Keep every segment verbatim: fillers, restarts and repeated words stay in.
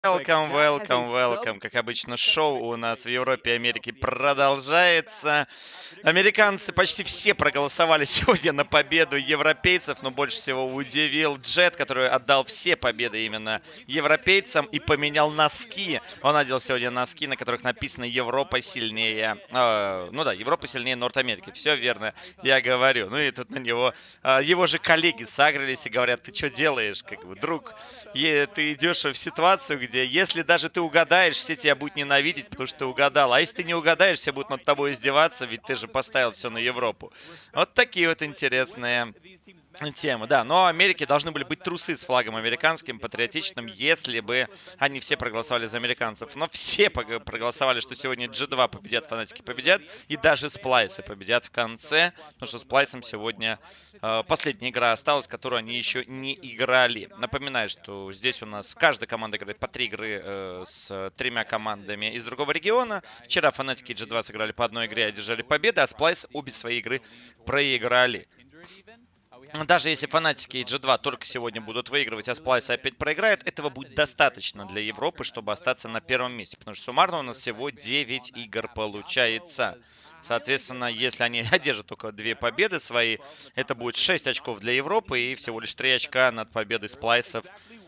Welcome, welcome, welcome. Как обычно, шоу у нас в Европе и Америке продолжается. Американцы почти все проголосовали сегодня на победу европейцев, но больше всего удивил Джет, который отдал все победы именно европейцам и поменял носки. Он надел сегодня носки, на которых написано «Европа сильнее». Э, ну да, Европа сильнее Норт-Америки. Все верно, я говорю. Ну и тут на него э, его же коллеги сагрились и говорят: ты что делаешь, как бы, друг? И ты идешь в ситуацию, где если даже ты угадаешь, все тебя будут ненавидеть, потому что ты угадал. А если ты не угадаешь, все будут над тобой издеваться, ведь ты же поставил все на Европу. Вот такие вот интересные темы, да. Но Америке должны были быть трусы с флагом американским, патриотичным, если бы они все проголосовали за американцев. Но все проголосовали, что сегодня джи два победят, фанатики победят, и даже сплайсы победят в конце, потому что сплайсом сегодня э, последняя игра осталась, которую они еще не играли. Напоминаю, что здесь у нас каждая команда играет по три игры э, с тремя командами из другого региона. Вчера фанатики джи два сыграли по одной игре и одержали победы, а сплайс обе свои игры проиграли. Даже если фанатики и джи два только сегодня будут выигрывать, а Сплайс опять проиграет, этого будет достаточно для Европы, чтобы остаться на первом месте. Потому что суммарно у нас всего девять игр получается. Соответственно, если они одержат только две победы свои, это будет шесть очков для Европы и всего лишь три очка над победой Сплайсов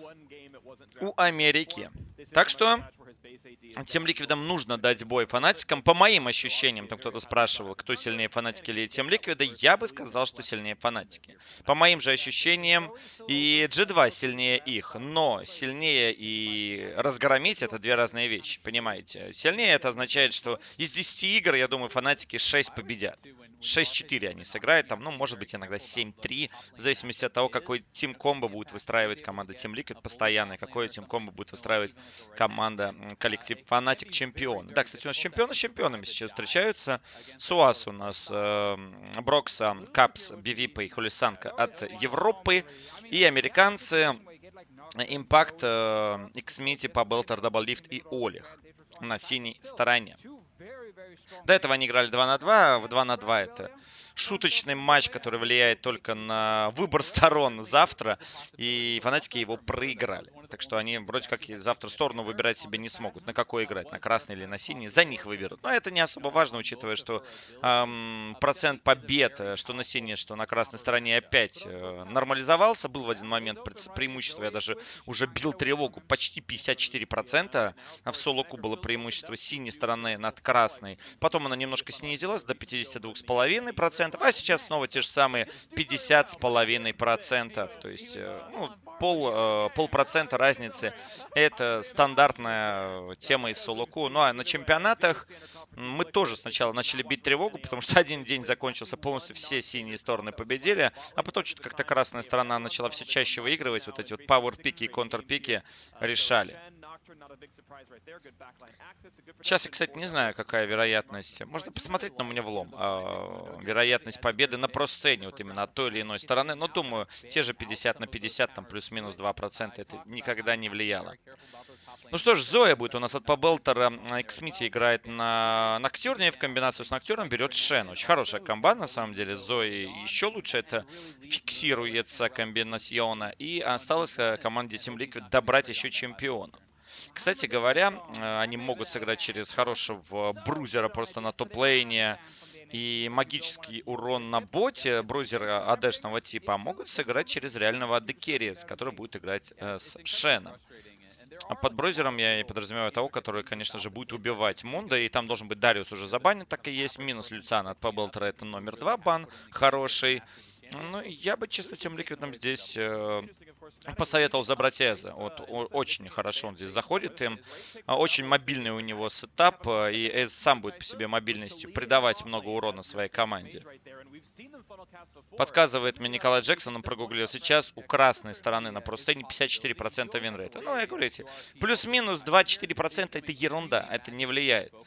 у Америки. Так что Team Liquid нужно дать бой фанатикам. По моим ощущениям, там кто-то спрашивал, кто сильнее, фанатики или Team Liquid, я бы сказал, что сильнее фанатики. По моим же ощущениям, и джи два сильнее их, но сильнее и разгромить — это две разные вещи, понимаете? Сильнее — это означает, что из десяти игр, я думаю, фанатики шесть победят. шесть-четыре они сыграют, там, ну, может быть, иногда семь-три, в зависимости от того, какой тим-комбо будет выстраивать команда Team Liquid постоянно, какой тим-комбо будет выстраивать команда, коллектив Фанатик чемпион. Да, кстати, у нас чемпионы с чемпионами сейчас встречаются. Суас у нас, э, Брокса, Капс, Бивипа и Холисанка от Европы. И американцы Импакт, э, Иксмити, Пабелтер, Дабллифт и Олег на синей стороне. До этого они играли два на два. В два на два это шуточный матч, который влияет только на выбор сторон завтра, и фанатики его проиграли. Так что они вроде как и завтра сторону выбирать себе не смогут. На какой играть, на красный или на синий, за них выберут. Но это не особо важно, учитывая, что эм, процент побед, что на синей, что на красной стороне опять э, нормализовался. Был в один момент преимущество, я даже уже бил тревогу, почти пятьдесят четыре процента. А в соло-ку было преимущество синей стороны над красной. Потом она немножко снизилась до пятидесяти двух целых пяти десятых процента. А сейчас снова те же самые пятьдесят с половиной процентов. То есть, ну, пол, полпроцента разницы. Это стандартная тема из соло-ку. Ну, а на чемпионатах мы тоже сначала начали бить тревогу, потому что один день закончился, полностью все синие стороны победили, а потом что-то как-то красная сторона начала все чаще выигрывать. Вот эти вот пауэр-пики и контр-пики решали. Сейчас я, кстати, не знаю, какая вероятность. Можно посмотреть, но мне влом. Э, вероятность победы на про-сцене, вот именно от той или иной стороны. Но думаю, те же пятьдесят на пятьдесят, там плюс-минус два процента, это никогда не влияло. Ну что ж, Зоя будет у нас от Пабелтера. Иксмити играет на Ноктюрне, в комбинацию с Ноктюрном берет Шен. Очень хорошая комба, на самом деле. Зои еще лучше это фиксируется комбинациона. И осталось команде Team Liquid добрать еще чемпиона. Кстати говоря, они могут сыграть через хорошего брузера просто на топ-лейне и магический урон на боте, брузера АДшного типа, а могут сыграть через реального Адекериес, который будет играть э, с Шеном. А под брузером я и подразумеваю того, который, конечно же, будет убивать Мунда, и там должен быть Дариус уже забанен, так и есть. Минус Люциана от Пабелтера, это номер два бан, хороший. Ну, я бы, честно, Team Liquid здесь э, посоветовал забрать Эза. Вот, о, очень хорошо он здесь заходит им. Очень мобильный у него сетап. И Эз сам будет по себе мобильностью придавать много урона своей команде. Подсказывает мне Николай Джексон, он прогуглил. Сейчас у красной стороны на про-сцене пятьдесят четыре процента винрейта. Ну, я говорю, плюс-минус двадцать четыре процента это ерунда. Это не влияет.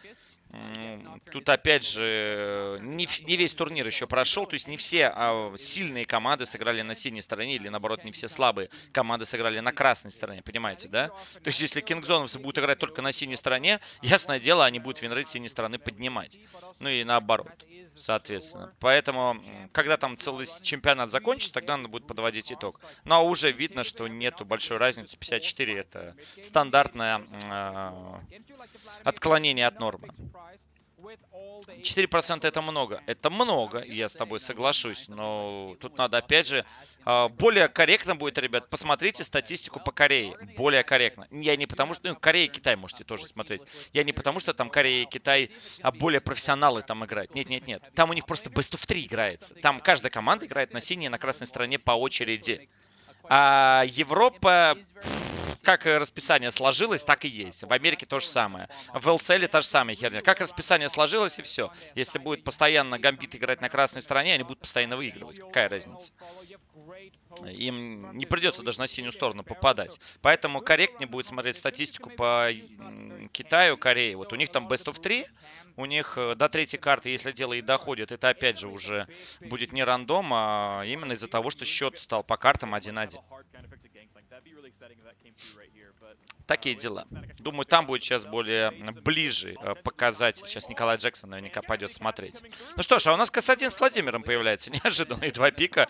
Тут, опять же, не, не весь турнир еще прошел, то есть не все а, сильные команды сыграли на синей стороне, или, наоборот, не все слабые команды сыграли на красной стороне, понимаете, да? То есть, если кингзоновцы будут играть только на синей стороне, ясное дело, они будут винрейт с синей стороны поднимать. Ну и наоборот, соответственно. Поэтому, когда там целый чемпионат закончится, тогда надо будет подводить итог. Но уже видно, что нету большой разницы. пятьдесят четыре это стандартное э, отклонение от нормы. четыре процента это много. Это много, я с тобой соглашусь. Но тут надо, опять же, более корректно будет, ребят. Посмотрите статистику по Корее. Более корректно. Я не потому, что... Ну, Корея и Китай можете тоже смотреть. Я не потому, что там Корея и Китай, а более профессионалы там играют. Нет, нет, нет. Там у них просто best of три играется. Там каждая команда играет на синей и на красной стороне по очереди. А Европа... Как расписание сложилось, так и есть. В Америке то же самое. В эл си эл та же самая херня. Как расписание сложилось, и все. Если будет постоянно Гамбит играть на красной стороне, они будут постоянно выигрывать. Какая разница? Им не придется даже на синюю сторону попадать. Поэтому корректнее будет смотреть статистику по Китаю, Корее. Вот у них там best of три. У них до третьей карты, если дело и доходит, это опять же уже будет не рандом, а именно из-за того, что счет стал по картам один-один. Такие дела. Думаю, там будет сейчас более ближе показать. Сейчас Николай Джексон наверняка пойдет смотреть. Ну что ж, а у нас Кэс один с Владимиром появляется. Неожиданные два пика.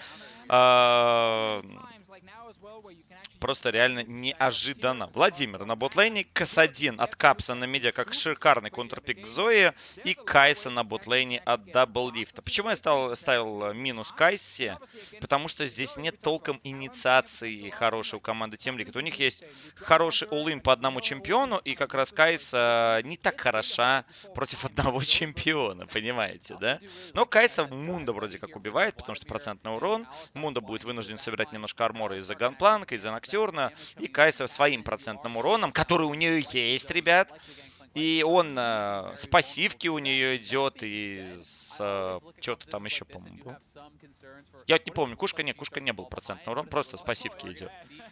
Просто реально неожиданно. Владимир на ботлейне, Кэс один от Капса на миде, как шикарный контрпик к Зои, и Кайса на ботлейне от Дабллифта. Почему я стал, ставил минус Кайсе? Потому что здесь нет толком инициации хорошей у команды Team Liquid. У них есть хороший all-in по одному чемпиону, и как раз Кайса не так хороша против одного чемпиона, понимаете, да? Но Кайса Мунда вроде как убивает, потому что процентный урон. Мунда будет вынужден собирать немножко армора из-за ганпланка, из-за Ноктюрна, и Кайса своим процентным уроном, который у нее есть, ребят. И он э, с пассивки у нее идет, и с... Э, что-то там еще, по-моему, был. Я вот не помню, Кушка не, Кушка не был процентный урон, просто с пассивки идет.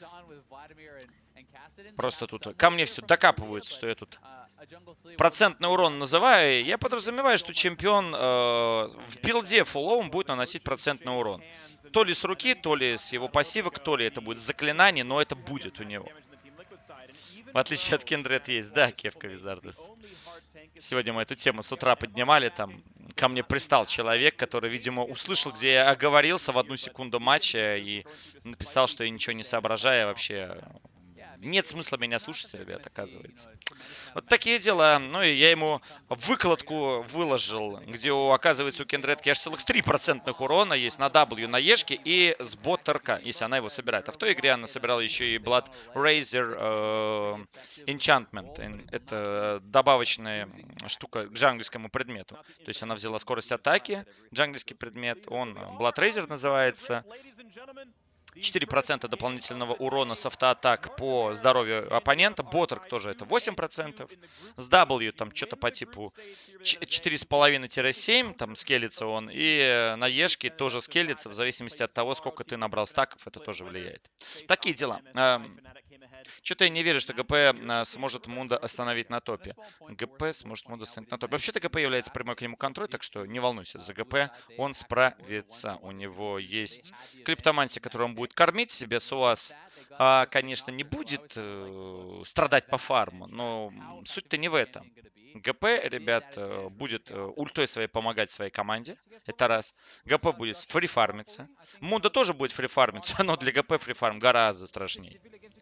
Просто тут ко мне все докапывается, что я тут процентный урон называю. Я подразумеваю, что чемпион э, в билде фулловом будет наносить процентный урон. То ли с руки, то ли с его пассивок, то ли это будет заклинание, но это будет у него. В отличие от Kindred есть, да, Кевка Визардес. Сегодня мы эту тему с утра поднимали, там ко мне пристал человек, который, видимо, услышал, где я оговорился в одну секунду матча и написал, что я ничего не соображаю вообще. Нет смысла меня слушать, ребят, оказывается. Вот такие дела. Ну и я ему выкладку выложил, где, у, оказывается, у Кендредки аж целых три процентных урона есть на W, на Ешке и с бот РК, если она его собирает. А в той игре она собирала еще и Blood Razor э, Enchantment. Это добавочная штука к джанглийскому предмету. То есть она взяла скорость атаки, джанглийский предмет, он Blood Razor называется. четыре процента дополнительного урона с автоатак по здоровью оппонента. Боторг тоже это восемь процентов. С W там что-то по типу четыре с половиной - семь, там скелится он. И на Ешке тоже скелится, в зависимости от того, сколько ты набрал стаков, это тоже влияет. Такие дела. Что-то я не верю, что ГП сможет Мунда остановить на топе. ГП сможет Мунда остановить на топе. Вообще-то ГП является прямой к нему контроль, так что не волнуйся за ГП. Он справится. У него есть криптомантия, которую он будет кормить себе. Суас, а, конечно, не будет э, страдать по фарму, но суть-то не в этом. ГП, ребят, будет ультой своей помогать своей команде. Это раз. ГП будет фрифармиться. Мунда тоже будет фрифармиться, но для ГП фрифарм гораздо страшнее.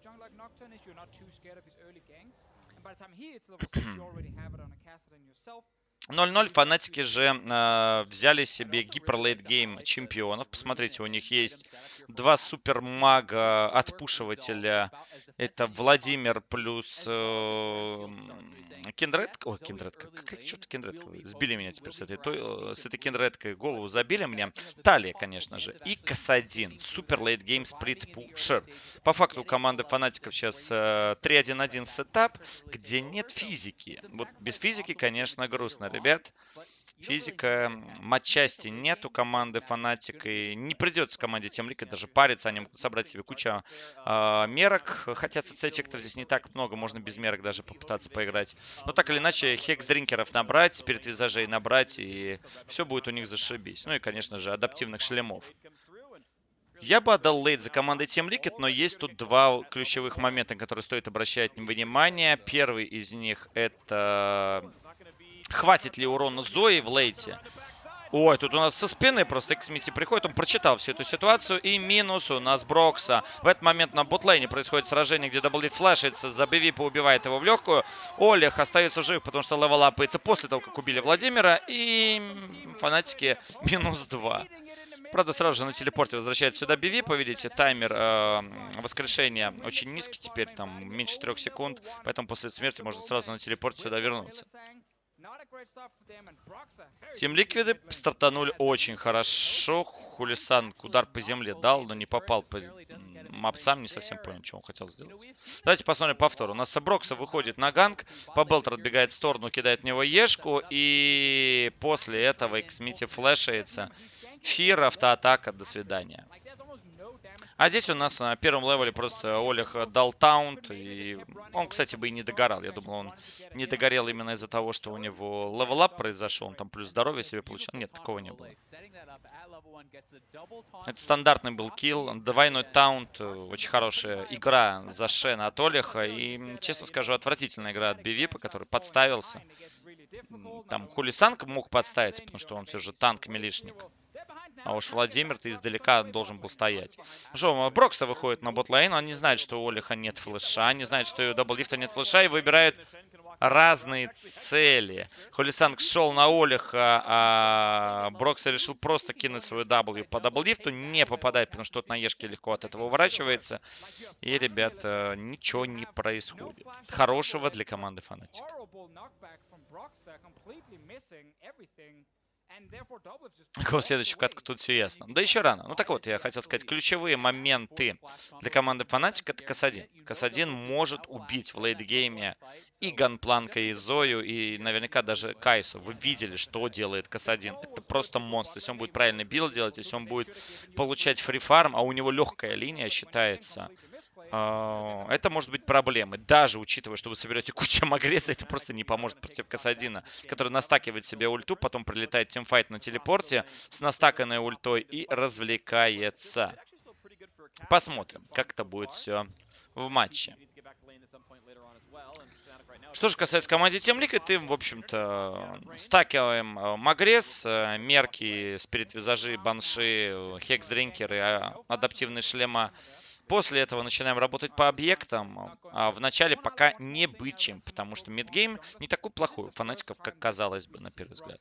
ноль ноль фанатики же э, взяли себе гиперлейт-гейм чемпионов. Посмотрите, у них есть два супермага отпушивателя. Это Владимир плюс э, Кендредка. Ой, Кендредка. Как что-то Кендредка. Сбили меня теперь с этой, той, с этой Кендредкой. Голову забили мне. Талия, конечно же. И Кэс один. Суперлейт-гейм сплит-пушер. По факту у команды фанатиков сейчас э, три один один сетап, где нет физики. Вот без физики, конечно, грустно, ребят. Физика, матчасти нет у команды Фнатик, и не придется команде Team Liquid даже париться, они могут собрать себе кучу э, мерок, хотя ЦЦ-эффектов здесь не так много, можно без мерок даже попытаться поиграть. Но так или иначе, хекс-дринкеров набрать, перед визажей набрать, и все будет у них зашибись. Ну и, конечно же, адаптивных шлемов. Я бы отдал лейт за командой Team Liquid, но есть тут два ключевых момента, на которые стоит обращать внимание. Первый из них это... Хватит ли урона Зои в лейте? Ой, тут у нас со спины просто Xmity приходит, он прочитал всю эту ситуацию. И минус у нас Брокса. В этот момент на ботлейне происходит сражение, где даблдиф флешится, за бивипа убивает его в легкую. Олег остается жив, потому что левелапается после того, как убили Владимира. И Фнатики минус два. Правда, сразу же на телепорте возвращается сюда бивип. Видите, таймер э, воскрешения очень низкий теперь, там меньше трех секунд. Поэтому после смерти можно сразу на телепорте сюда вернуться. Team Liquid стартанули очень хорошо. Хулисан удар по земле дал, но не попал по мапцам. Не совсем понял, что он хотел сделать. Давайте посмотрим повтор. У нас Брокса выходит на ганг. Побелтер отбегает в сторону, кидает в него ешку. И после этого Xmity флешается. Фир, автоатака, до свидания. А здесь у нас на первом левеле просто Олег дал таунт. И он, кстати, бы и не догорал. Я думал, он не догорел именно из-за того, что у него левелап произошел. Он там плюс здоровье себе получил. Нет, такого не было. Это стандартный был килл. Двойной таунт. Очень хорошая игра за Шена от Олега. И, честно скажу, отвратительная игра от бивипа, который подставился. Там Хулисанг мог подставиться, потому что он все же танк-милишник. А уж Владимир-то издалека должен был стоять. Что, Брокса выходит на ботлейн. Он не знает, что у Олега нет флеша. Не знает, что у даблдифта нет флеша. И выбирает разные цели. Хулисанг шел на Олега, а Брокса решил просто кинуть свою W по даблдифту. Не попадает, потому что тот на ешке легко от этого уворачивается. И, ребята, ничего не происходит. Хорошего для команды Фнатик. Какого следующего катка, тут все ясно. Да еще рано. Ну так вот, я хотел сказать, ключевые моменты для команды Фнатик это Касадин. Касадин может убить в лейтгейме и Ганпланка, и Зою, и наверняка даже Кайсу. Вы видели, что делает Касадин. Это просто монстр. Если он будет правильный билд делать, если он будет получать фрифарм, а у него легкая линия считается, это может быть проблемой. Даже учитывая, что вы соберете кучу магресса, это просто не поможет против Касадина, который настакивает себе ульту, потом прилетает тимфайт на телепорте с настаканной ультой и развлекается. Посмотрим, как это будет все в матче. Что же касается команды Team Liquid, им, в общем-то, стакиваем магресс, мерки, спирит-визажи, банши, хекс-дринкеры, адаптивные шлема. После этого начинаем работать по объектам. А в начале пока не бычим, потому что мидгейм не такой плохой у Фнатиков, как казалось бы, на первый взгляд.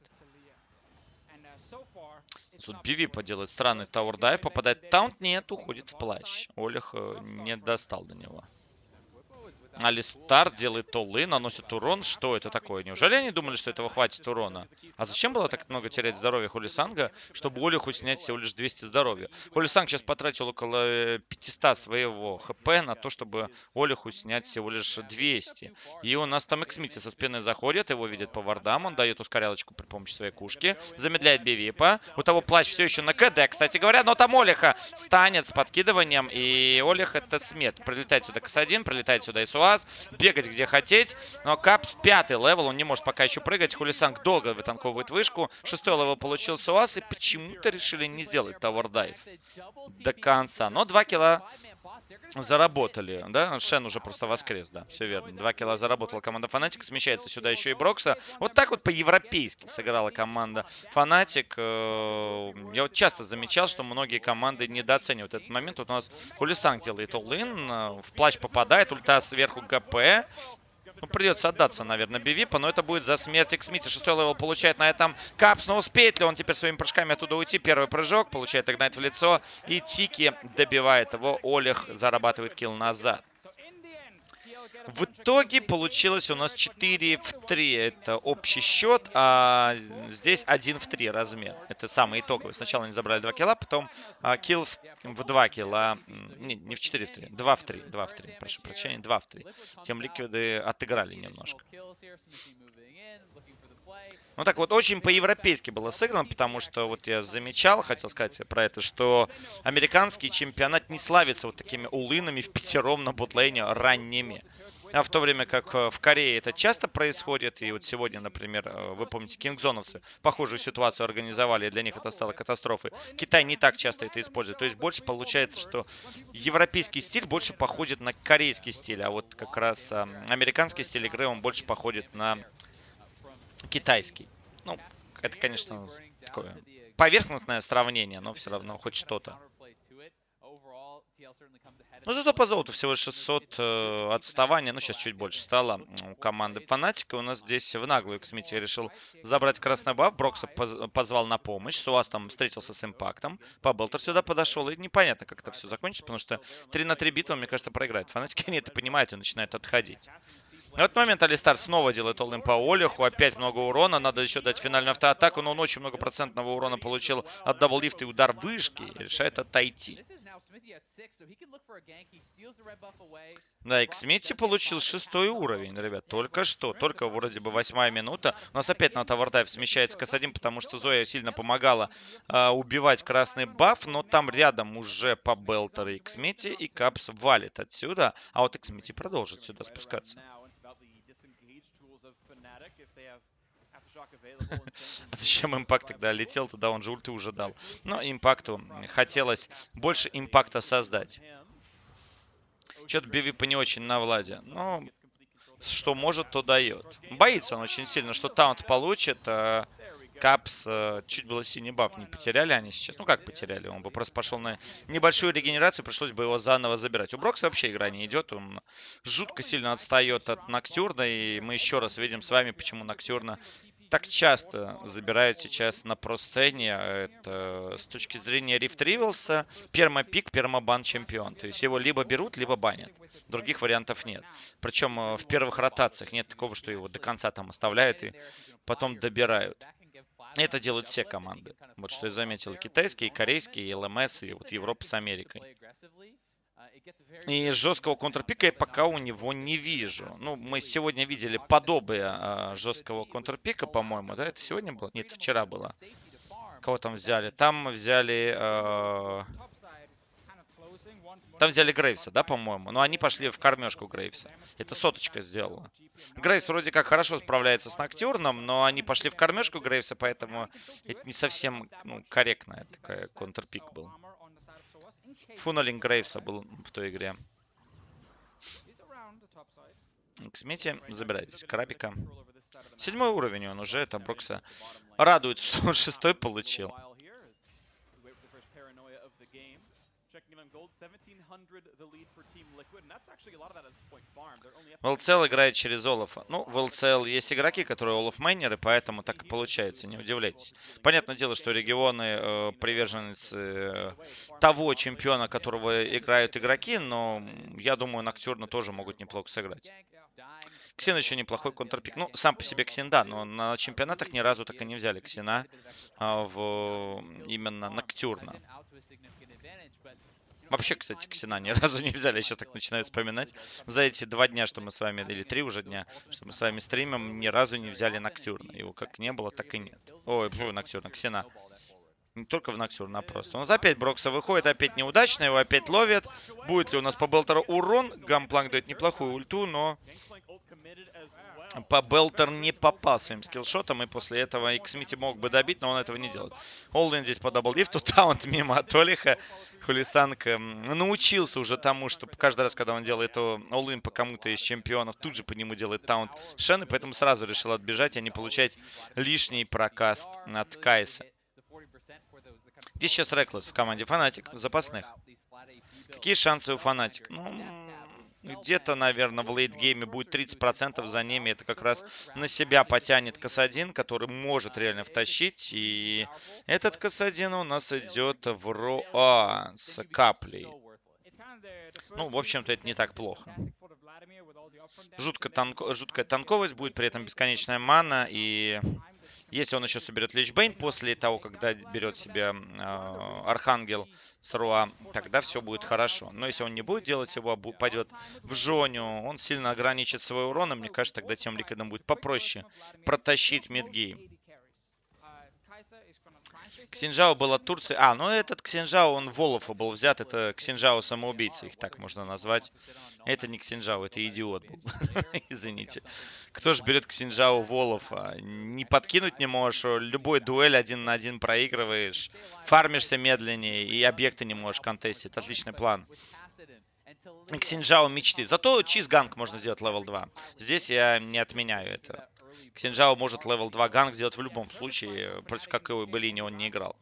Тут бивипа делает странный тауэр-дайв, попадает в таунт, нет, уходит в плащ. Олег не достал до него. Алистар делает толлы, наносит урон. Что это такое? Неужели они думали, что этого хватит урона? А зачем было так много терять здоровья Хулисанга, чтобы Олегу снять всего лишь двести здоровья? Хулисанг сейчас потратил около пятисот своего хп на то, чтобы Олегу снять всего лишь двести. И у нас там Xmity со спины заходит, его видит по вардам, он дает ускорялочку при помощи своей кушки, замедляет бивипа. У того плащ все еще на КД, кстати говоря, но там Олега станет с подкидыванием, и Олег это смерть. Прилетает сюда Касадин, прилетает сюда СУА. Бегать где хотеть. Но Капс пятый левел, он не может пока еще прыгать. Хулисанг долго вытанковывает вышку. Шестой левел получил СУАС. И почему-то решили не сделать тауэр-дайв до конца. Но два килла заработали. Да? Шен уже просто воскрес. Да, все верно. Два килла заработала команда Фнатик. Смещается сюда еще и Брокса. Вот так вот по-европейски сыграла команда Фнатик. Я вот часто замечал, что многие команды недооценивают этот момент. Вот у нас Хулисанг делает all-in. В плащ попадает. Ульта сверху ГП. Ну, придется отдаться, наверное, бивипа, но это будет за смерть Xmity. Шестой левел получает на этом Капс, но успеет ли он теперь своими прыжками оттуда уйти? Первый прыжок, получает игнайт в лицо, и Тики добивает его. Олег зарабатывает килл назад. В итоге получилось у нас четыре в три. Это общий счет, а здесь один в три размер. Это самый итоговый. Сначала они забрали два килла, потом а, килл в, в два килла. Не, не в четыре в три. два в три. два в три. Прошу прощения, два в три. Тем ликвиды отыграли немножко. Ну так вот, очень по-европейски было сыграно, потому что вот я замечал, хотел сказать про это, что американский чемпионат не славится вот такими улынами в пятером на ботлейне ранними. А в то время как в Корее это часто происходит, и вот сегодня, например, вы помните, кингзоновцы похожую ситуацию организовали, и для них это стало катастрофой. Китай не так часто это использует, то есть больше получается, что европейский стиль больше походит на корейский стиль, а вот как раз а, американский стиль игры, он больше походит на китайский. Ну, это, конечно, такое поверхностное сравнение, но все равно хоть что-то. Ну, зато по золоту всего шестьсот э, отставания. Ну, сейчас чуть больше стало у команды Фанатика. У нас здесь в наглую Xmity решил забрать красный баф. Брокса поз позвал на помощь. Суаз там встретился с импактом. Пабелтер сюда подошел. И непонятно, как это все закончится, потому что три на три битвы, мне кажется, проиграет. Фанатики они это понимают и начинают отходить. В этот момент Алистар снова делает оллин по Олиху. Опять много урона. Надо еще дать финальную автоатаку. Но он очень много процентного урона получил от дабллифта и удар вышки. И решает отойти. Да, Xmity получил шестой уровень, ребят. Только что. Только вроде бы восьмая минута. У нас опять на Тавардайв смещается КС один, потому что Зоя сильно помогала э, убивать красный баф. Но там рядом уже Пабелтер и Xmity. И Капс валит отсюда. А вот Xmity продолжит сюда спускаться. А зачем импакт тогда летел туда? Он же ульты уже дал. Но импакту хотелось больше импакта создать. Что-то Бивипа не очень на Владе. Но что может, то дает. Боится он очень сильно, что таунт получит. А Капс чуть было синий баф не потеряли они сейчас. Ну как потеряли? Он бы просто пошел на небольшую регенерацию, пришлось бы его заново забирать. У Брокса вообще игра не идет. Он жутко сильно отстает от Ноктюрна. И мы еще раз видим с вами, почему Ноктюрна так часто забирают сейчас на про-сцене. Это с точки зрения Рифт Ривелса пермапик, пермабан чемпион. То есть его либо берут, либо банят. Других вариантов нет. Причем в первых ротациях нет такого, что его до конца там оставляют и потом добирают. Это делают все команды. Вот что я заметил. Китайские, корейские, и эл эм эс, и вот Европа с Америкой. И жесткого контрпика я пока у него не вижу. Ну, мы сегодня видели подобие э, жесткого контрпика, по-моему, да? Это сегодня было? Нет, вчера было. Кого там взяли? Там взяли... Э, там взяли Грейвса, да, по-моему? Но они пошли в кормежку Грейвса. Это соточка сделала. Грейвс вроде как хорошо справляется с Ноктюрном, но они пошли в кормежку Грейвса, поэтому это не совсем ну, корректная такая контрпик был. Фуннелинг Грейвса был в той игре. Xmity, забирайтесь. Крабика. Седьмой уровень он уже, это Брокса. Радует, что он шестой получил. ви эл си эл играет через Олафа. Ну, в эл си эл есть игроки, которые Олаф-мейнеры, поэтому так и получается, не удивляйтесь. Понятное дело, что регионы э, приверженцы э, того чемпиона, которого играют игроки, но я думаю, Ноктюрна тоже могут неплохо сыграть. Ксен еще неплохой контрпик. Ну, сам по себе Ксен, да, но на чемпионатах ни разу так и не взяли Ксена а, в именно Ноктюрна. Вообще, кстати, Ксена ни разу не взяли, еще так начинаю вспоминать. За эти два дня, что мы с вами, или три уже дня, что мы с вами стримим, ни разу не взяли Ноктюрна. Его как не было, так и нет. Ой, фу, Ноктюрна, Ксена. Не только в Ноктюрна, а просто. У нас опять Брокса выходит, опять неудачно, его опять ловят. Будет ли у нас по Белтеру урон? Гампланк дает неплохую ульту, но... Пабелтер не попал своим скиллшотом, и после этого Xmity мог бы добить, но он этого не делает. Олдин здесь по дабллифту, таунт мимо от Олиха. Хулисанг научился уже тому, что каждый раз, когда он делает оллин по кому-то из чемпионов, тут же по нему делает таунт Шен, и поэтому сразу решил отбежать, а не получать лишний прокаст от Кайса. Здесь сейчас Реклесс в команде Фанатик, запасных. Какие шансы у Фанатик? Ну... Где-то, наверное, в лейтгейме будет тридцать процентов за ними. Это как раз на себя потянет КС один, который может реально втащить. И этот КС один у нас идет в РОА с каплей. Ну, в общем-то, это не так плохо. Жутко танко, жуткая танковость будет, при этом бесконечная мана. И если он еще соберет Личбейн после того, когда берет себе э, Архангел с Руа, тогда все будет хорошо. Но если он не будет делать его, пойдет в Жоню, он сильно ограничит свой урон. И мне кажется, тогда тем Ликвидом будет попроще протащить мидгейм. Ксинжао был от Турции. А, ну этот Ксинжао, он Волофа был взят. Это Ксинжао самоубийца, их так можно назвать. Это не Ксинжао, это идиот был. Извините. Кто же берет Ксинжао Волофа? Не подкинуть не можешь. Любой дуэль один на один проигрываешь. Фармишься медленнее и объекты не можешь контестить. Отличный план. Ксинжао мечты. Зато чиз-ганг можно сделать левел два. Здесь я не отменяю это. Ксинжао может левел два ганг сделать в любом случае. Против какой бы линии он не играл.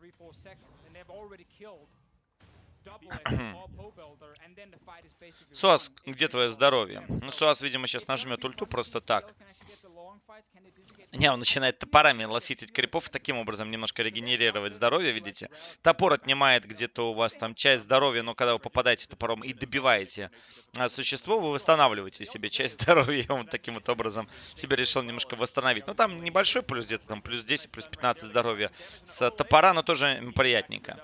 Суас, где твое здоровье? Ну, Суас, видимо, сейчас нажмет ульту просто так. Не, он начинает топорами лоситить крипов и таким образом немножко регенерировать здоровье, видите? Топор отнимает где-то у вас там часть здоровья, но когда вы попадаете топором и добиваете существо, вы восстанавливаете себе часть здоровья. И он таким вот образом себе решил немножко восстановить. Ну, там небольшой плюс, где-то там плюс десять, плюс пятнадцать здоровья с топора, но тоже приятненько.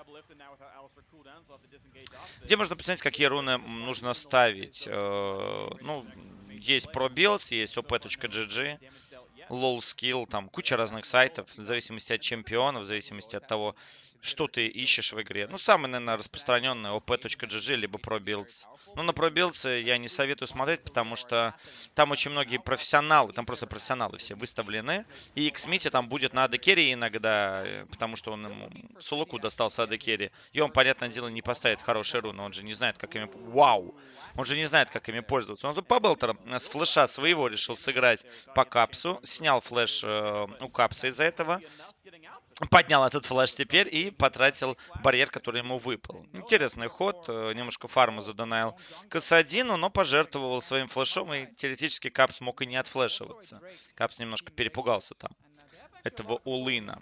Где можно посмотреть, какие руны нужно ставить? Ну, есть ProBuilds, есть op.gg, LOLskill, там куча разных сайтов, в зависимости от чемпионов, в зависимости от того, что ты ищешь в игре. Ну, самый, наверное, распространенный op.gg, либо ProBuilds. Ну, на ProBuilds я не советую смотреть, потому что там очень многие профессионалы, там просто профессионалы все выставлены. И Xmiti там будет на эй ди керри иногда, потому что он ему Сулуку достался эй ди керри. И он, понятное дело, не поставит хорошие руны, он же не знает, как ими... Вау! Он же не знает, как ими пользоваться. Он тут по Белтеру с флеша своего решил сыграть по капсу. Снял флеш э, у капса из-за этого. Поднял этот флеш теперь и потратил барьер, который ему выпал. Интересный ход. Немножко фарма задонаил Касадину, но пожертвовал своим флешом. И теоретически Капс мог и не отфлешиваться. Капс немножко перепугался там этого улына.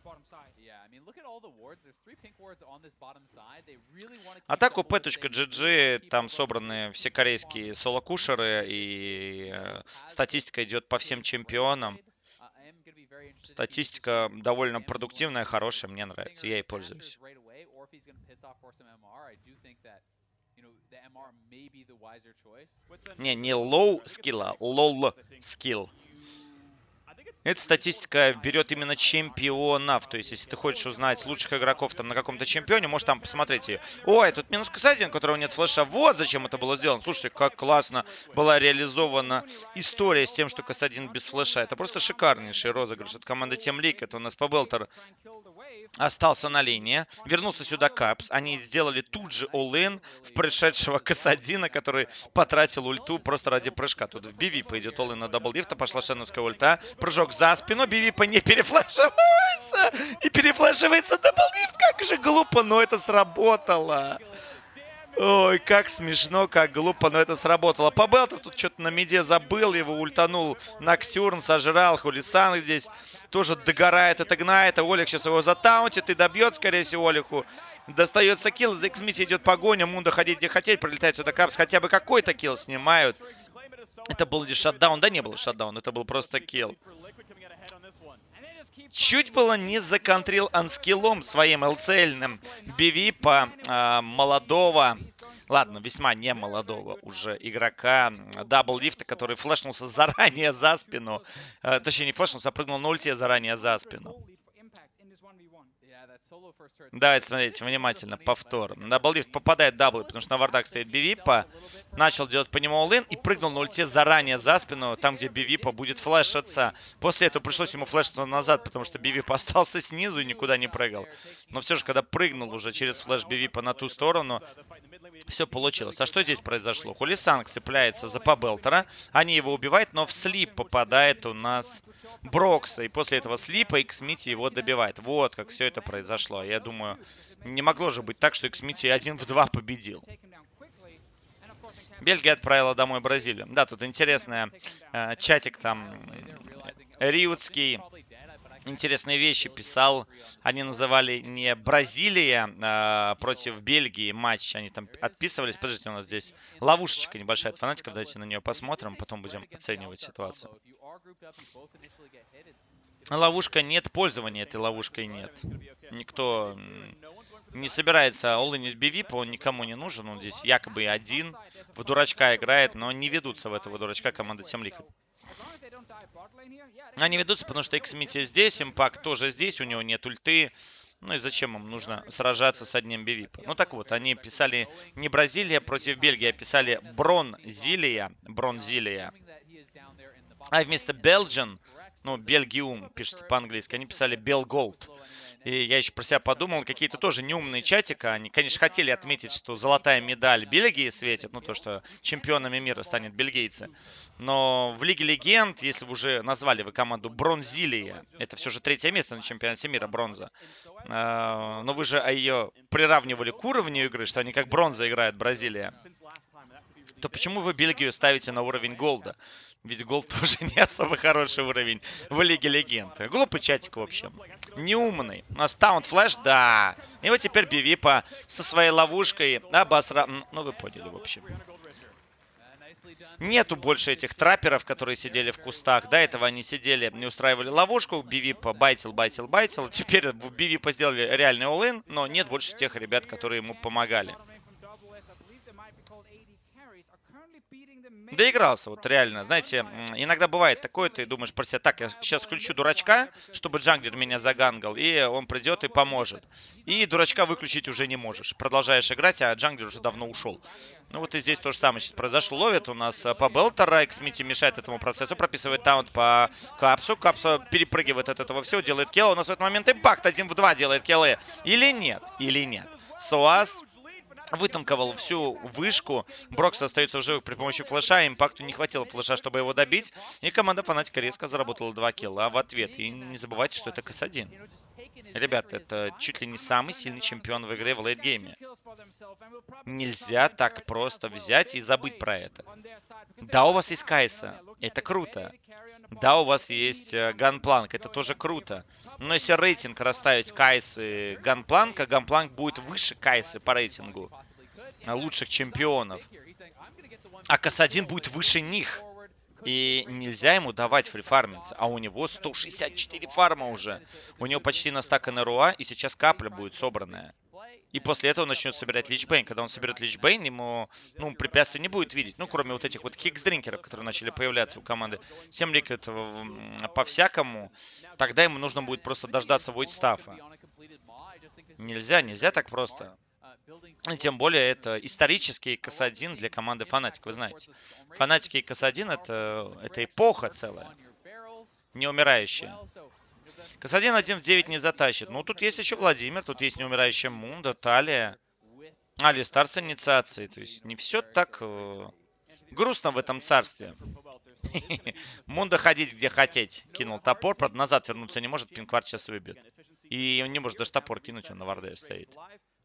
А так у op.gg там собраны все корейские соло-кушеры. И э, статистика идет по всем чемпионам. Статистика довольно продуктивная, хорошая, мне нравится, я ей пользуюсь. Не, не low skill, а low skill. Эта статистика берет именно чемпионов. То есть, если ты хочешь узнать лучших игроков там на каком-то чемпионе, можешь там посмотреть ее. Ой, тут минус Касадин, у которого нет флеша. Вот зачем это было сделано. Слушайте, как классно была реализована история с тем, что Касадин без флеша. Это просто шикарнейший розыгрыш от команды Team League. Это у нас по Белтер остался на линии. Вернулся сюда Капс. Они сделали тут же all-in в пришедшего Касадина, который потратил ульту просто ради прыжка. Тут в би ви пойдет all-in на даблдифта. Пошла шеновская ульта. Прыжок за спину. би ви пи не перефлешивается. И перефлешивается даблдифт. Как же глупо, но это сработало. Ой, как смешно, как глупо, но это сработало. По Белтер тут что-то на миде забыл, его ультанул Ноктюрн, сожрал, Хулисан здесь тоже догорает от Игнайта. Олег сейчас его затаунтит и добьет, скорее всего, Олегу. Достается килл, за Xmiti идет погоня, Мунда ходить где хотеть, прилетает сюда Капс, хотя бы какой-то килл снимают. Это был ли шатдаун? Да не был шатдаун, это был просто килл. Чуть было не законтрил анскиллом своим ЛЦЛьным би ви по э, молодого, ладно, весьма не молодого уже игрока даблдифта, который флешнулся заранее за спину. Э, точнее, не флешнулся, а прыгнул на ульте заранее за спину. Давайте смотрите внимательно, повтор. Даблдифт попадает даблы, потому что на вардах стоит би ви пи. Начал делать по нему all-in и прыгнул на ульте заранее за спину, там, где би ви пи будет флешиться. После этого пришлось ему флешиться назад, потому что би ви пи остался снизу и никуда не прыгал. Но все же, когда прыгнул уже через флеш би ви пи на ту сторону, все получилось. А что здесь произошло? Хулисанг цепляется за Побелтера. Они его убивают, но в слип попадает у нас Брокса. И после этого слипа Xmiti его добивает. Вот как все это произошло. Я думаю, не могло же быть так, что Xmiti один в два победил. Бельгия отправила домой Бразилию. Да, тут интересный э, чатик там риутский. интересные вещи писал. Они называли не Бразилия а, против Бельгии матч. Они там отписывались. Подождите, у нас здесь ловушечка небольшая от фанатиков. Давайте на нее посмотрим, потом будем оценивать ситуацию. Ловушка нет, пользования этой ловушкой нет. Никто не собирается all-in из би ви пи, он никому не нужен. Он здесь якобы один в дурачка играет, но не ведутся в этого дурачка команда Team Liquid. Они ведутся, потому что Xmity здесь, Impact тоже здесь, у него нет ульты. Ну и зачем им нужно сражаться с одним би ви пи? Ну так вот, они писали не Бразилия против Бельгии, а писали Бронзилия, Бронзилия. А вместо Belgian, ну, Бельгиум пишется по-английски, они писали Белголд. И я еще про себя подумал, какие-то тоже неумные чатика. Они, конечно, хотели отметить, что золотая медаль Бельгии светит, ну, то, что чемпионами мира станет бельгийцы. Но в Лиге Легенд, если вы уже назвали вы команду Бронзилия, это все же третье место на чемпионате мира, бронза. Но вы же ее приравнивали к уровню игры, что они как бронза играет Бразилия. То почему вы Бельгию ставите на уровень голда? Ведь голд тоже не особо хороший уровень в Лиге Легенд. Глупый чатик, в общем. Неумный. У нас таунт флэш, да. И вот теперь би ви пи со своей ловушкой обосра... Ну, вы поняли, в общем. Нету больше этих трапперов, которые сидели в кустах. До этого они сидели, не устраивали ловушку. би ви пи байтил, байтил, байтил. Теперь би ви пи сделали реальный all-in, но нет больше тех ребят, которые ему помогали. Доигрался, вот реально. Знаете, иногда бывает такое, ты думаешь про себя, так, я сейчас включу дурачка, чтобы джанглер меня загангал, и он придет и поможет. И дурачка выключить уже не можешь. Продолжаешь играть, а джанглер уже давно ушел. Ну вот и здесь то же самое сейчас произошло. Ловит у нас по Белтера, Xmity мешает этому процессу, прописывает таунт по Капсу. Капсу перепрыгивает от этого всего, делает килл. У нас в этот момент импакт один в два делает киллы. Или нет? Или нет? Суаз вытанковал всю вышку. Брокс остается в живых при помощи флеша. Импакту не хватило флеша, чтобы его добить. И команда Фанатика резко заработала два килла в ответ. И не забывайте, что это кс один. Ребята, это чуть ли не самый сильный чемпион в игре в лейтгейме. Нельзя так просто взять и забыть про это. Да, у вас есть Кайса. Это круто. Да, у вас есть Ганпланк. Это тоже круто. Но если рейтинг расставить Кайсы Ганпланка, Ганпланк будет выше Кайсы по рейтингу лучших чемпионов. А кс один будет выше них. И нельзя ему давать фрифармиться. А у него сто шестьдесят четыре фарма уже. У него почти настакан РУА, и сейчас капля будет собранная. И после этого он начнет собирать личбейн. Когда он соберет личбейн, ему ну, препятствий не будет видеть. Ну, кроме вот этих вот хикс-дринкеров, которые начали появляться у команды Team Liquid по-всякому. Тогда ему нужно будет просто дождаться войдстафа. Нельзя, нельзя так просто. И тем более это исторический кс один для команды Фанатик, вы знаете. Фанатики и кс один это, это эпоха целая. Неумирающая. кс один один в девять не затащит. Ну, тут есть еще Владимир, тут есть неумирающая Мунда, Талия. Алистар с инициацией. То есть не все так э, грустно в этом царстве. Мунда ходить где хотеть. Кинул топор, правда назад вернуться не может, Пинквард сейчас выбьет. И он не может даже топор кинуть, он на варде стоит.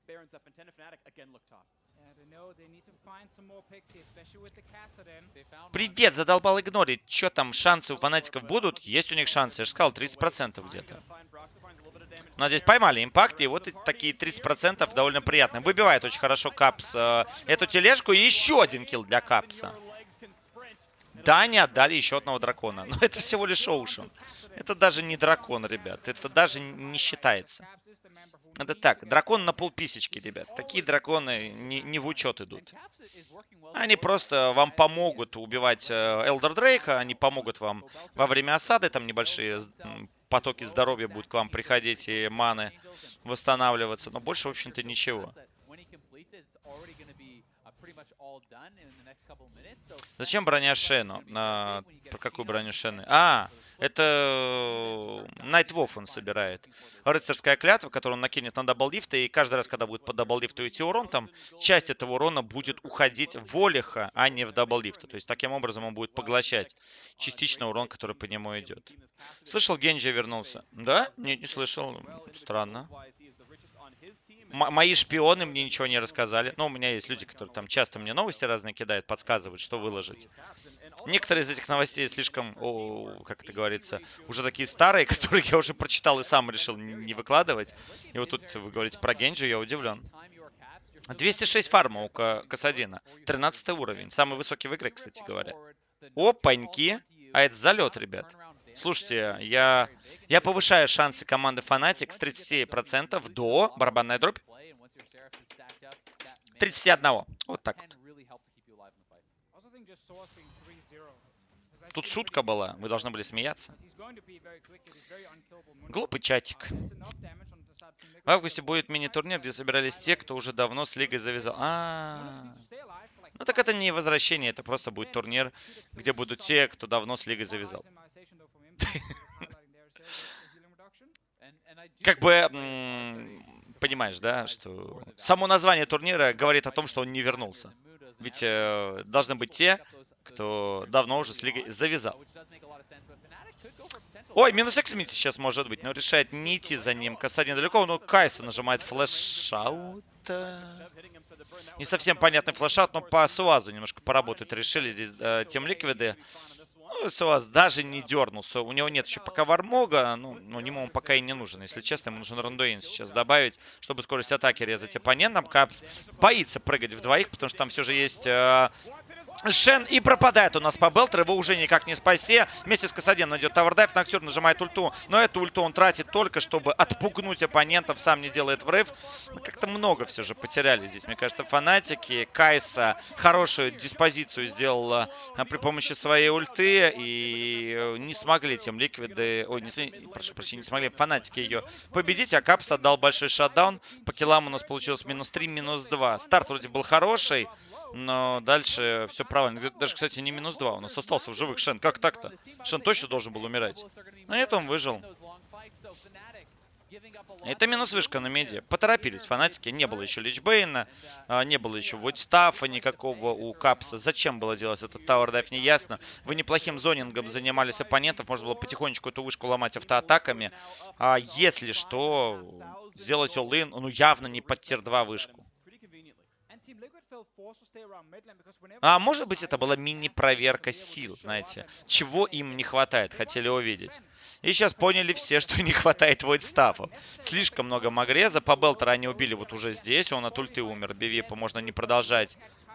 Привет, задолбал игнорить. Че там, шансы у фанатиков будут? Есть у них шансы, я же сказал, тридцать процентов где-то. Но здесь поймали импакт, и вот такие тридцать процентов довольно приятно. Выбивает очень хорошо Капс э, эту тележку, и еще один килл для Капса. Да, они отдали еще одного дракона. Но это всего лишь Оушен. Это даже не дракон, ребят. Это даже не считается. Это так, дракон на полписечки, ребят. Такие драконы не, не в учет идут. Они просто вам помогут убивать Элдер Дрейка. Они помогут вам во время осады. Там небольшие потоки здоровья будут к вам приходить и маны восстанавливаться. Но больше, в общем-то, ничего. Зачем броня Шену? А, про какую броню Шены? А, это Найтвоф он собирает. Рыцарская клятва, которую он накинет на дабллифт. И каждый раз, когда будет по дабллифту идти урон, там часть этого урона будет уходить в Олиха, а не в дабллифт. То есть таким образом он будет поглощать частично урон, который по нему идет. Слышал, Генджи вернулся? Да? Нет, не слышал. Странно. М- мои шпионы мне ничего не рассказали. Ну, у меня есть люди, которые там часто мне новости разные кидают, подсказывают, что выложить. Некоторые из этих новостей слишком, о, как это говорится, уже такие старые, которые я уже прочитал и сам решил не выкладывать. И вот тут вы говорите про Генджи, я удивлен. двести шесть фарма у Касадина. тринадцатый уровень. Самый высокий в игре, кстати говоря. Опаньки. А это залет, ребят. Слушайте, я, я повышаю шансы команды Fnatic с тридцати процентов до барабанная дробь тридцати одного. Вот так вот. Тут шутка была, вы должны были смеяться. Глупый чатик. В августе будет мини-турнир, где собирались те, кто уже давно с лигой завязал. А, -а, -а. Ну так это не возвращение, это просто будет турнир, где будут те, кто давно с лигой завязал. Как бы, понимаешь, да, что само название турнира говорит о том, что он не вернулся. Ведь э, должны быть те, кто давно уже с лигой завязал. Ой, минус Эксмити сейчас может быть, но решает не идти за ним. Касадин далеко, но Кайса нажимает флеш-аут. Не совсем понятный флеш-аут, но по Суазу немножко поработать решили здесь э, тем ликвиды. Ну, Суаз даже не дернулся. У него нет еще пока вармога. Ну, ну, ему он пока и не нужен. Если честно, ему нужен рандуин сейчас добавить, чтобы скорость атаки резать оппонентам. Капс боится прыгать в двоих, потому что там все же есть... Э, Шен, и пропадает у нас по Белтер, его уже никак не спасти. Вместе с Касадином идет тавердайв, Ноктюрн нажимает ульту, но эту ульту он тратит только, чтобы отпугнуть оппонентов, сам не делает врыв. Как-то много все же потеряли здесь, мне кажется, фанатики. Кайса хорошую диспозицию сделала при помощи своей ульты, и не смогли тем ликвиды, ой, не, прошу прощения, не смогли фанатики ее победить, а Капс отдал большой шатдаун. По киллам у нас получилось минус три, минус два. Старт вроде был хороший, но дальше все правильно. Даже, кстати, не минус два. У нас остался в живых Шен. Как так-то? Шен точно должен был умирать. Но нет, он выжил. Это минус вышка на меди. Поторопились фанатики. Не было еще Личбейна. Не было еще Войдстафа никакого у Капса. Зачем было делать этот тавердайв, не ясно. Вы неплохим зонингом занимались оппонентов. Можно было потихонечку эту вышку ломать автоатаками. А если что, сделать all-in, ну явно не под тир два вышку. А может быть, это была мини-проверка сил, знаете. Чего им не хватает, хотели увидеть. И сейчас поняли все, что не хватает войдстафов. Слишком много Магреза. По Белтеру они убили вот уже здесь. Он от ульты умер. Бивипа можно не продолжать.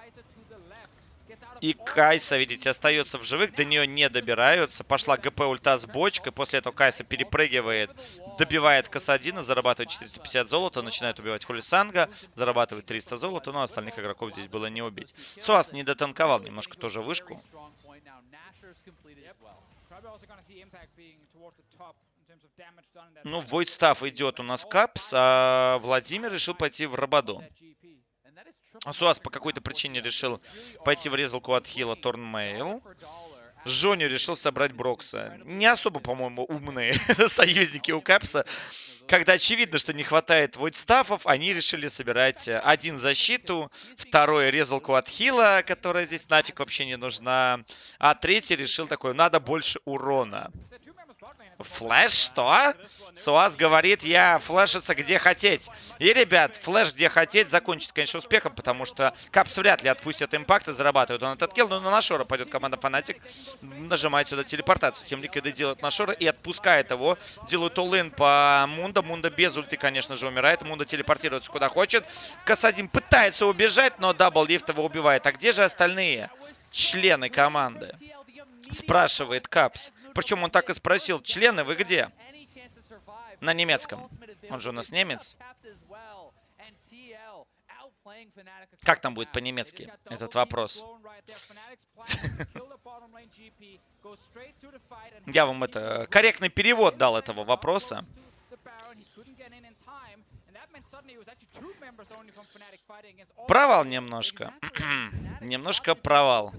И Кайса, видите, остается в живых. До нее не добираются. Пошла ГП ульта с бочкой. После этого Кайса перепрыгивает. Добивает Касадина. Зарабатывает четыреста пятьдесят золота. Начинает убивать Холисанга. Зарабатывает триста золота. Но остальных игроков здесь было не убить. Суаз не дотанковал немножко тоже вышку. Ну, Войдстаф идет у нас Капс. А Владимир решил пойти в Рабадон. Суаз по какой-то причине решил пойти в резалку от хила Торнмейл. Жони решил собрать Брокса. Не особо, по-моему, умные союзники у Капса. Когда очевидно, что не хватает войдстафов, они решили собирать один защиту, второй резалку от хила, которая здесь нафиг вообще не нужна, а третий решил такой, надо больше урона. Флэш, что? Суаз говорит, я флэшиться где хотеть. И, ребят, флэш где хотеть закончится, конечно, успехом, потому что Капс вряд ли отпустит импакт и зарабатывает он этот килл. Но на Нашора пойдет команда Фанатик. Нажимает сюда телепортацию. Тем ликвиды делают Нашора и отпускает его. Делают all-in по Мунда. Мунда без ульты, конечно же, умирает. Мунда телепортируется куда хочет. Касадин пытается убежать, но дабл лифт его убивает. А где же остальные члены команды? Спрашивает Капс. Причем он так и спросил, члены, вы где? На немецком. Он же у нас немец. Как там будет по-немецки этот вопрос? Я вам это корректный перевод дал этого вопроса. Провал немножко. Немножко провал.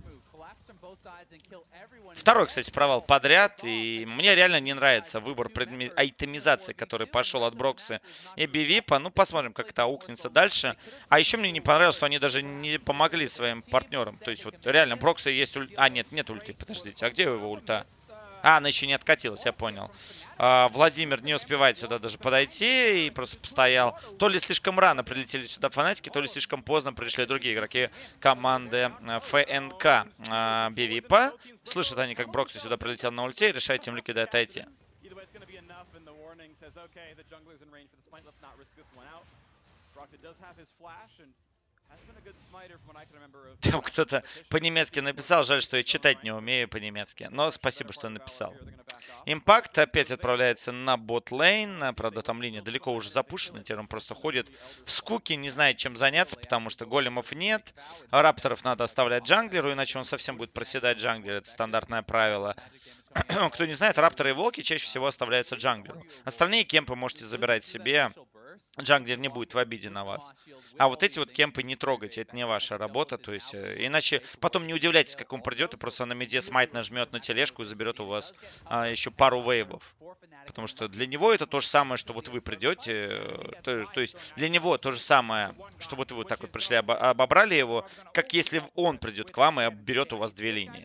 Второй, кстати, провал подряд. И мне реально не нравится выбор айтемизации, который пошел от Брокса и Бивипа. Ну, посмотрим, как это аукнется дальше. А еще мне не понравилось, что они даже не помогли своим партнерам. То есть, вот реально, Брокса есть ульта. А, нет, нет ульты, подождите. А где его ульта? А, она еще не откатилась, я понял. А, Владимир не успевает сюда даже подойти и просто постоял. То ли слишком рано прилетели сюда фанатики, то ли слишком поздно пришли другие игроки команды ФНК Бивипа. Слышат они, как Брокси сюда прилетел на ульте и решает Team Liquid отойти. Там кто-то по-немецки написал. Жаль, что я читать не умею по-немецки. Но спасибо, что написал. Импакт опять отправляется на бот-лейн. Правда, там линия далеко уже запущена. Теперь он просто ходит в скуке, не знает, чем заняться, потому что големов нет. Рапторов надо оставлять джанглеру, иначе он совсем будет проседать джанглер. Это стандартное правило. Кто не знает, рапторы и волки чаще всего оставляются джанглеру. Остальные кемпы можете забирать себе. Джанглер не будет в обиде на вас. А вот эти вот кемпы не трогайте, это не ваша работа. То есть, э, иначе потом не удивляйтесь, как он придет и просто на миде смайт нажмет на тележку и заберет у вас а, еще пару вейвов. Потому что для него это то же самое, что вот вы придете. Э, то, то есть для него то же самое, что вот вы вот так вот пришли, об, обобрали его, как если он придет к вам и берет у вас две линии.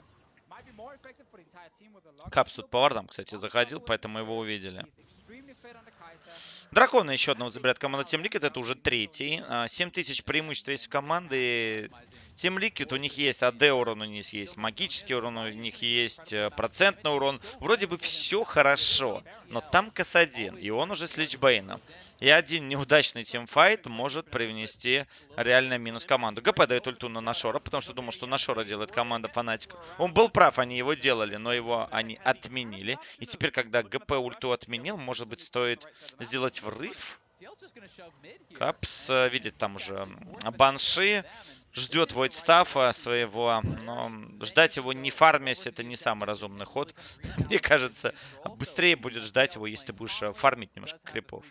Капс тут по вардам, кстати, заходил, поэтому его увидели. Дракона еще одного забирает команда Team Liquid. Это уже третий. семь тысяч преимуществ есть у команды. Team Liquid, у них есть эй ди урон, у них есть магический урон, у них есть процентный урон. Вроде бы все хорошо. Но там Касадин, и он уже с Личбейном. И один неудачный тимфайт может привнести реально минус команду. ГП дает ульту на Нашора, потому что думал, что Нашора делает команда фанатиков. Он был прав, они его делали, но его они отменили. И теперь, когда ГП ульту отменил, может быть, стоит сделать врыв? Капс видит там уже Банши. Ждет Войдстафа своего, но ждать его не фармясь, это не самый разумный ход. Мне кажется, быстрее будет ждать его, если ты будешь фармить немножко крипов.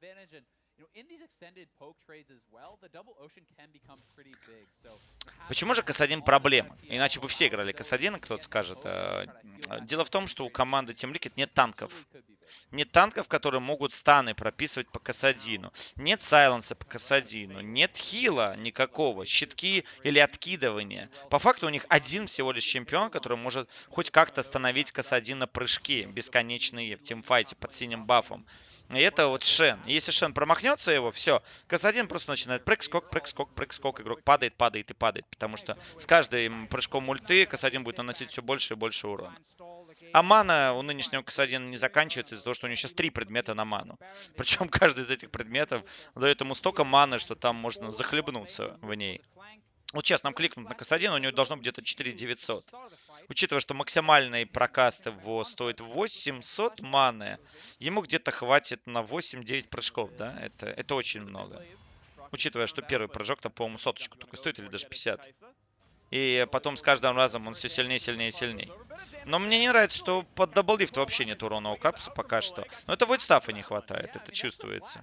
Почему же Касадин проблема? Иначе бы все играли Касадина, кто-то скажет. Дело в том, что у команды Team Liquid нет танков. Нет танков, которые могут станы прописывать по Касадину. Нет сайленса по Касадину. Нет хила никакого. Щитки или откидывания. По факту у них один всего лишь чемпион, который может хоть как-то остановить Касадин на прыжки бесконечные в тимфайте под синим бафом. И это вот Шен. Если Шен промахнется его, все. Касадин просто начинает прыг-скок, прыг-скок, прыг-скок. Игрок падает, падает и падает. Потому что с каждым прыжком ульты Касадин будет наносить все больше и больше урона. А мана у нынешнего Касадина не заканчивается из-за того, что у него сейчас три предмета на ману. Причем каждый из этих предметов дает ему столько маны, что там можно захлебнуться в ней. Вот сейчас нам кликнуть на Касадина, у него должно быть где-то четыре тысячи девятьсот. Учитывая, что максимальный прокаст его стоит восемьсот маны, ему где-то хватит на восемь-девять прыжков, да? Это, это очень много. Учитывая, что первый прыжок там, по-моему, соточку только стоит, или даже пятьдесят. И потом с каждым разом он все сильнее, сильнее, сильнее. Но мне не нравится, что под дабллифт вообще нет урона у Капса пока что. Но это войдстафа не хватает, это чувствуется.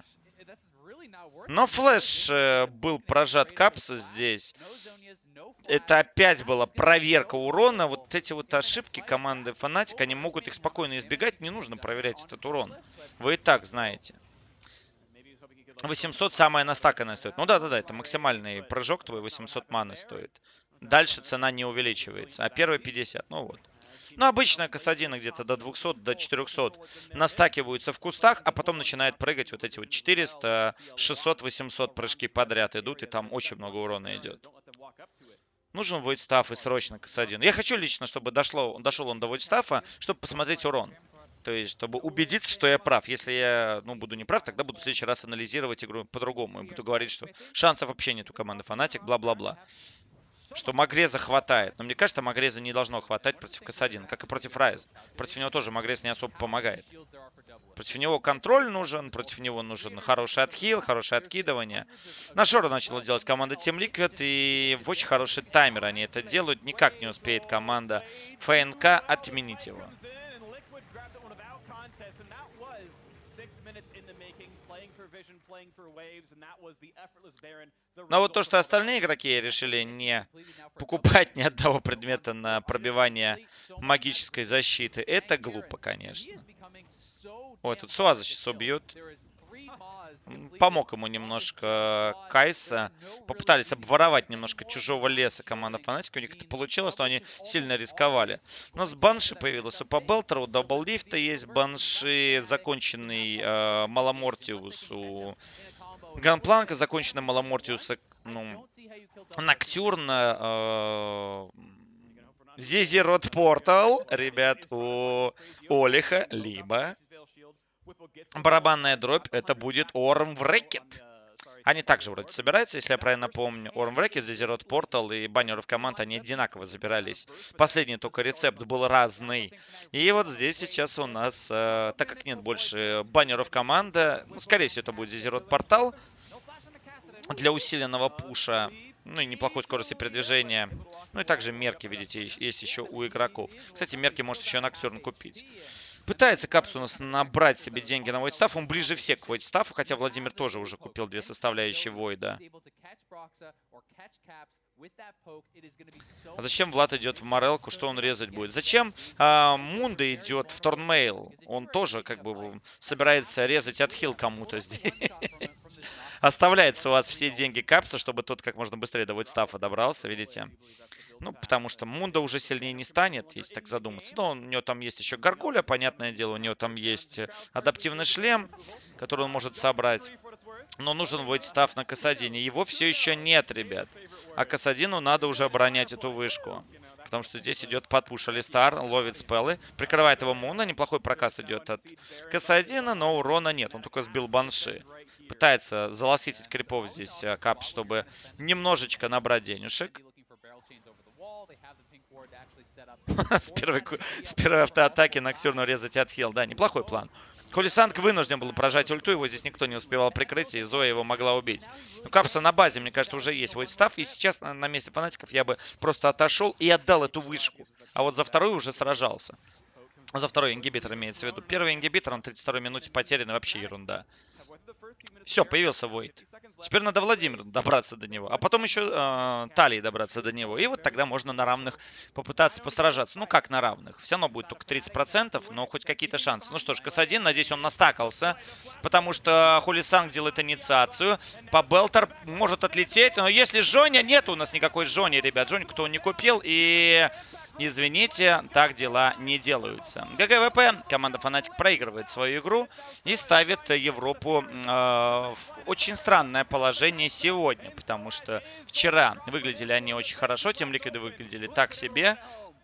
Но флэш э, был прожат Капса здесь. Это опять была проверка урона. Вот эти вот ошибки команды Fnatic, они могут их спокойно избегать. Не нужно проверять этот урон. Вы и так знаете. восемьсот самая настаканная стоит. Ну да-да-да, это максимальный прыжок твой, восемьсот маны стоит. Дальше цена не увеличивается. А первые пятьдесят, ну вот. Ну, обычно Касадина где-то до двухсот, до четырёхсот настакиваются в кустах, а потом начинает прыгать вот эти вот четыреста, шестьсот, восемьсот прыжки подряд идут, и там очень много урона идет. Нужен войдстаф и срочно Касадин. Я хочу лично, чтобы дошло, дошел он до войдстафа, чтобы посмотреть урон. То есть, чтобы убедиться, что я прав. Если я ну, буду не прав, тогда буду в следующий раз анализировать игру по-другому. И буду говорить, что шансов вообще нет у команды Fnatic, бла-бла-бла. Что Магреза хватает. Но мне кажется, Магреза не должно хватать против Касадина, как и против Райза. Против него тоже Магрез не особо помогает. Против него контроль нужен, против него нужен хороший отхил, хорошее откидывание. Нашора начала делать команда Team Liquid, и в очень хороший таймер они это делают. Никак не успеет команда ФНК отменить его. Но вот то, что остальные игроки решили не покупать ни одного предмета на пробивание магической защиты, это глупо, конечно. Ой, тут Суаза сейчас убьют. Помог ему немножко Кайса. Попытались обворовать немножко чужого леса команда Фнатик. У них это получилось, но они сильно рисковали. У нас Банши появилась у Пабелтера, у Дабллифта есть Банши, законченный э, Маламортиус у Ганпланка, законченный Маламортиус, ну, Ноктюрн, э, Зизирот Портал, ребят, у Олиха, либо барабанная дробь, это будет Ормврекет. Они также вроде собираются, если я правильно помню. Ормврекет, Зизирот Портал и баннеров команд, они одинаково забирались. Последний только рецепт был разный. И вот здесь сейчас у нас, э, так как нет больше баннеров команды, ну, скорее всего, это будет Зизирот Портал для усиленного пуша. Ну и неплохой скорости передвижения. Ну и также мерки, видите, есть еще у игроков. Кстати, мерки может еще Ноктюрн купить. Пытается Капс у нас набрать себе деньги на Voidstaff. Он ближе всех к Voidstaff, хотя Владимир тоже уже купил две составляющие Void. А зачем Влад идет в Морелку? Что он резать будет? Зачем а, Мунда идет в Торнмейл? Он тоже как бы собирается резать отхил кому-то здесь. Оставляется у вас все деньги Капса, чтобы тот как можно быстрее до Voidstaff добрался, видите? Ну, потому что Мунда уже сильнее не станет, если так задуматься. Но у него там есть еще Гаргуля, понятное дело. У него там есть адаптивный шлем, который он может собрать. Но нужен Voidstaff на Касадине. Его все еще нет, ребят. А Касадину надо уже оборонять эту вышку. Потому что здесь идет подпуш Алистар, ловит спеллы. Прикрывает его Муна. Неплохой прокаст идет от Касадина, но урона нет. Он только сбил Банши. Пытается залоситить крипов здесь Кап, чтобы немножечко набрать денежек. С первой, с первой автоатаки Ноктюрну резать отхил. Да, неплохой план. Колесанг вынужден был прожать ульту, его здесь никто не успевал прикрыть, и Зоя его могла убить. У Капса на базе, мне кажется, уже есть Voidstaff, и сейчас на, на месте фанатиков я бы просто отошел и отдал эту вышку. А вот за вторую уже сражался. За второй ингибитор имеется в виду. Первый ингибитор, он в тридцать второй минуте потерян, вообще ерунда. Все, появился Void. Теперь надо Владимиру добраться до него. А потом еще э, Талии добраться до него. И вот тогда можно на равных попытаться посражаться. Ну как на равных? Все равно будет только тридцать процентов, но хоть какие-то шансы. Ну что ж, Касадин, надеюсь, он настакался. Потому что Хулисанг делает инициацию. Пабелтер может отлететь. Но если Жоня, нет у нас никакой Жони, ребят. Jonьку-то он не купил. И... Извините, так дела не делаются. ГГВП, команда Фнатик проигрывает свою игру и ставит Европу э, в очень странное положение сегодня, потому что вчера выглядели они очень хорошо, Team Liquid выглядели так себе.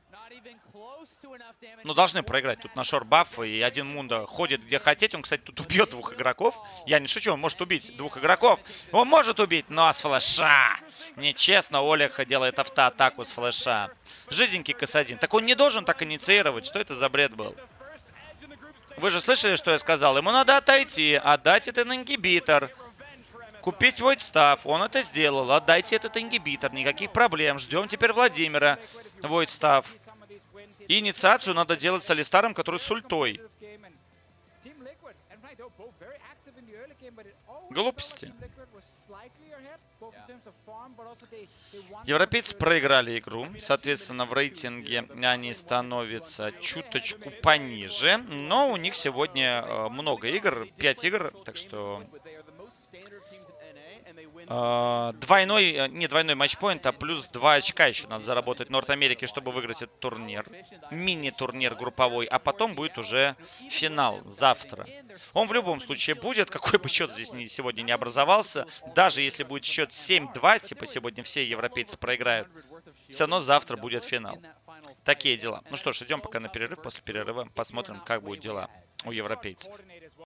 Ну, должны проиграть тут на шор-баф, и один Мунда ходит где хотеть. Он, кстати, тут убьет двух игроков. Я не шучу, он может убить двух игроков. Он может убить, но с флеша. Нечестно, Олег делает автоатаку с флеша. Жиденький Касадин. Так он не должен так инициировать. Что это за бред был? Вы же слышали, что я сказал? Ему надо отойти, отдать этот ингибитор. Купить Voidstaff. Он это сделал. Отдайте этот ингибитор. Никаких проблем. Ждем теперь Владимира. Voidstaff. И инициацию надо делать с Алистаром, который с ультой. Глупости. Европейцы проиграли игру. Соответственно, в рейтинге они становятся чуточку пониже. Но у них сегодня много игр. пять игр. Так что... Двойной, не двойной матчпоинт, а плюс два очка еще надо заработать в Норд-Америке, чтобы выиграть этот турнир. Мини-турнир групповой, а потом будет уже финал завтра. Он в любом случае будет, какой бы счет здесь сегодня не образовался. Даже если будет счет семь-два, типа сегодня все европейцы проиграют, все равно завтра будет финал. Такие дела. Ну что ж, идем пока на перерыв. После перерыва посмотрим, как будут дела у европейцев.